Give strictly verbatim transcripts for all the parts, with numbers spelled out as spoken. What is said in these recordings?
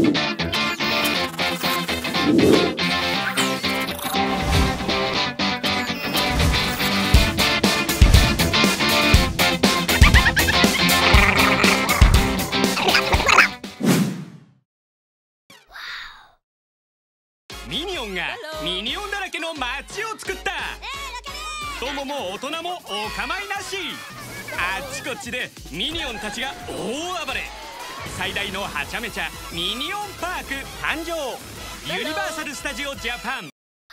ミニオンがミニオンだらけの街を作った。子供も大人もお構いなし。あっちこっちでミニオンたちが大暴れ。最大のはちゃめちゃミニオンパーク誕生。ユニバーサル・スタジオ・ジャパン。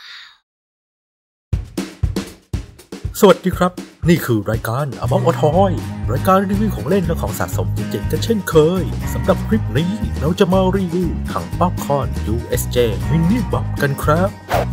สวัสดีครับนี่คือรายการ Among Us Toy รายการรีวิวของเล่นและของสะสมเจ๋งๆกันเช่นเคยสำหรับคลิปนี้เราจะมารีวิวถังป๊อปคอร์น ยู เอส เจ Minion Pop กันครับ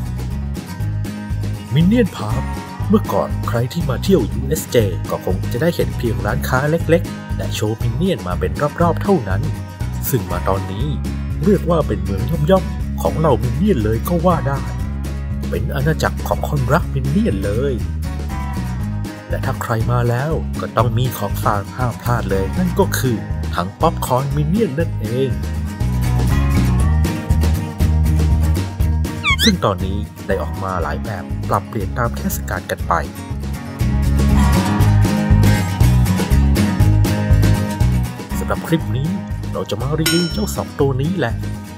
Minion Pop เมื่อก่อนใครที่มาเที่ยว ยู เอส เจ ก็คงจะได้เห็นเพียงร้านค้าเล็กๆและโชว์มินเนี่ยนมาเป็นรอบๆเท่านั้นซึ่งมาตอนนี้เรียกว่าเป็นเมืองย่อมๆของเหล่ามินเนี่ยนเลยก็ว่าได้เป็นอาณาจักรของคนรักมินเนี่ยนเลยและถ้าใครมาแล้วก็ต้องมีของฝากห้ามพลาดเลยนั่นก็คือถังป๊อปคอร์นมินเนี่ยนนั่นเองซึ่งตอนนี้ได้ออกมาหลายแบบปรับเปลี่ยนตามเทศกาลกันไปสำหรับคลิปนี้เราจะมารีวิวเจ้าสองตัวนี้แหละ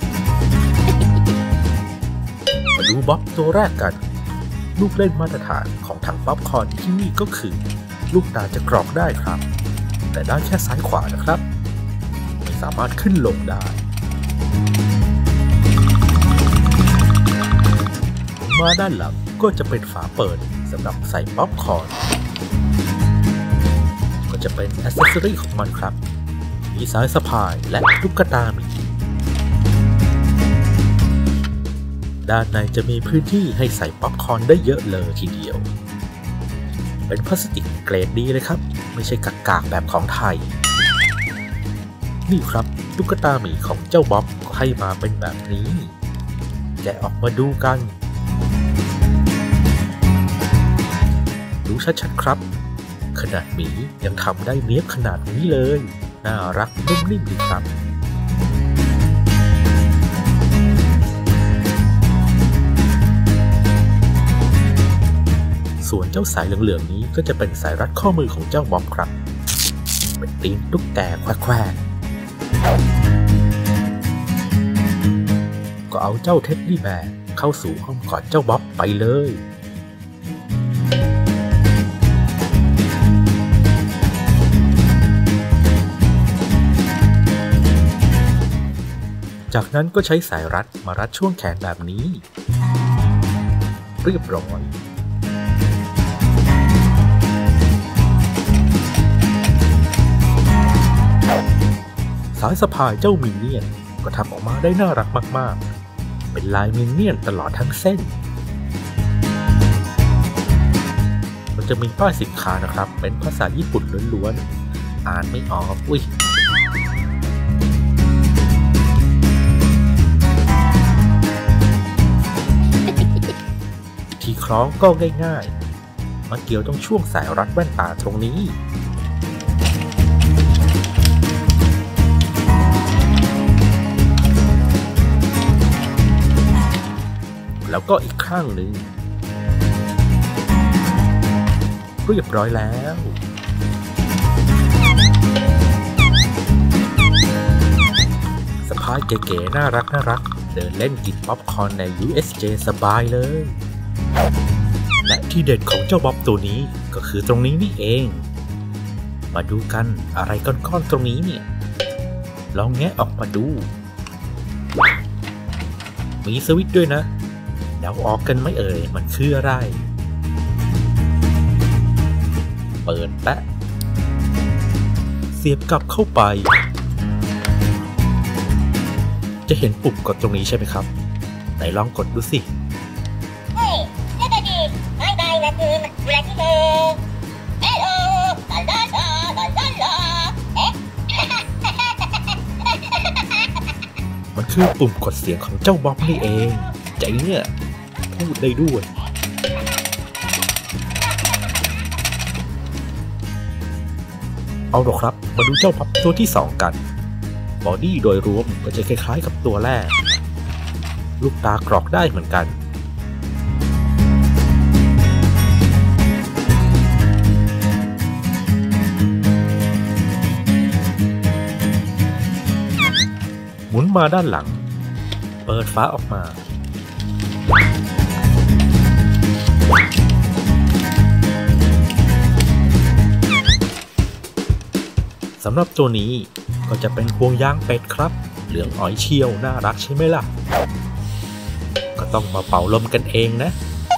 มาดูบ๊อบตัวแรกกันลูกเล่นมาตรฐานของถังป๊อปคอร์นที่นี่ก็คือลูกตาจะกรอกได้ครับแต่ได้แค่ซ้ายขวานะครับไม่สามารถขึ้นลงได้มาด้านหลังก็จะเป็นฝาเปิดสำหรับใส่ป๊อปคอร์นก็จะเป็นแอคเซสซอรี่ของมันครับมีสายสะพายและตุ๊กตาหมีด้านในจะมีพื้นที่ให้ใส่ป๊อปคอร์นได้เยอะเลยทีเดียวเป็นพลาสติกเกรดดีเลยครับไม่ใช่กากๆแบบของไทยนี่ครับตุ๊กตาหมีของเจ้าบ๊อบก็ให้มาเป็นแบบนี้แกะออกมาดูกันดูชัดๆครับขนาดหมียังทำได้เนียบขนาดนี้เลยน่ารักนุ่มนิ่มดีครับส่วนเจ้าสายเหลืองๆนี้ก็จะเป็นสายรัดข้อมือของเจ้าบ๊อบครับเป็นตีนตุ๊กแกแควกๆก็เอาเจ้าเท็ดดี้แบร์เข้าสู่อ้อมกอดเจ้าบ๊อบไปเลยจากนั้นก็ใช้สายรัดมารัดช่วงแขนแบบนี้เรียบร้อยสายสะพายเจ้ามินเนี่ยนก็ทำออกมาได้น่ารักมากๆเป็นลายมินเนี่ยนตลอดทั้งเส้นมันจะมีป้ายสินค้านะครับเป็นภาษาญี่ปุ่นล้วนๆอ่านไม่ออกอุ้ยที่คล้องก็ง่ายๆมันเกี่ยวตรงช่วงสายรัดแว่นตาตรงนี้แล้วก็อีกข้างหนึ่งเรียบร้อยแล้วสะพายเก๋ๆน่ารักน่ารักเดินเล่นกินป๊อปคอร์นใน ยู เอส เจ สบายเลยและที่เด็ดของเจ้าบ๊อบตัวนี้ก็คือตรงนี้นี่เองมาดูกันอะไรก้อนๆตรงนี้เนี่ยลองแงะออกมาดูมีสวิตช์ด้วยนะเดาออกกันไหมเอ่ยมันคืออะไรเปิดแปะเสียบกลับเข้าไปจะเห็นปุ่มกดตรงนี้ใช่ไหมครับไหนลองกดดูสิมันคือปุ่มกดเสียงของเจ้าบ๊อบนี่เองใจเนี่ยพูดได้ด้วยเอาหรอครับมาดูเจ้าบ๊อบตัวที่สองกันบอดี้โดยรวมก็จะคล้ายๆกับตัวแรกลูกตากรอกได้เหมือนกันหมุนมาด้านหลังเปิดฝาออกมาสำหรับตัวนี้ก็จะเป็นห่วงยางเป็ดครับเหลืองอ๋อยเชียวน่ารักใช่ไหมล่ะก็ต้องมาเป่าลมกันเองนะ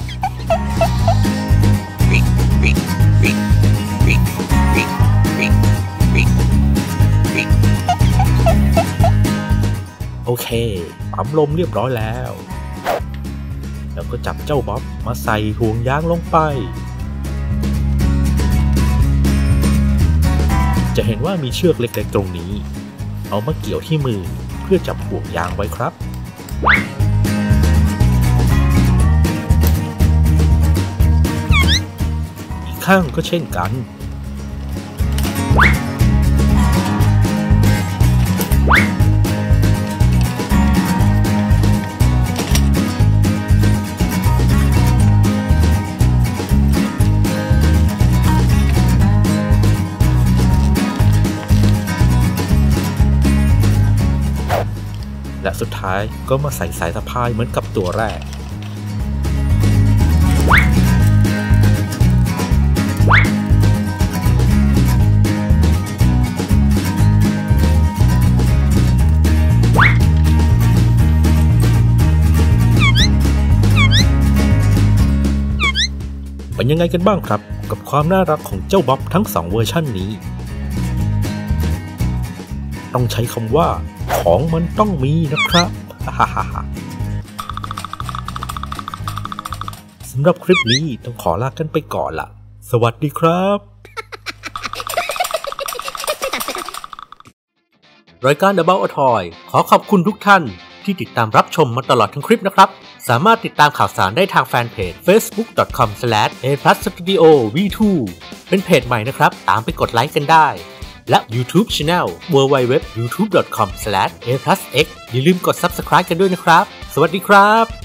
โอเคปั๊มลมเรียบร้อยแล้วแล้วก็จับเจ้าบ๊อบมาใส่ห่วงยางลงไปจะเห็นว่ามีเชือกเล็กๆตรงนี้เอามาเกี่ยวที่มือเพื่อจับห่วงยางไว้ครับอีกข้างก็เช่นกันและสุดท้ายก็มาใส่สายสะพายเหมือนกับตัวแรกเป็นยังไงกันบ้างครับกับความน่ารักของเจ้าบ๊อบทั้งสองเวอร์ชันนี้ต้องใช้คำว่าของมันต้องมีนะครับ สำหรับคลิปนี้ต้องขอลากันไปก่อนละสวัสดีครับรายการ About a Toy ขอขอบคุณทุกท่านที่ติดตามรับชมมาตลอดทั้งคลิปนะครับสามารถติดตามข่าวสารได้ทางแฟนเพจ เฟซบุ๊ก ดอท คอม สแลช เอ พลัส สตูดิโอ วี ทู เป็นเพจใหม่นะครับตามไปกดไลค์กันได้และ YouTube Channel ดับเบิลยู ดับเบิลยู ดับเบิลยู ดอท ยูทูบ ดอท คอม สแลช เอ พลัส เอ็กซ์ อย่าลืมกด ซับสไครบ์ กันด้วยนะครับสวัสดีครับ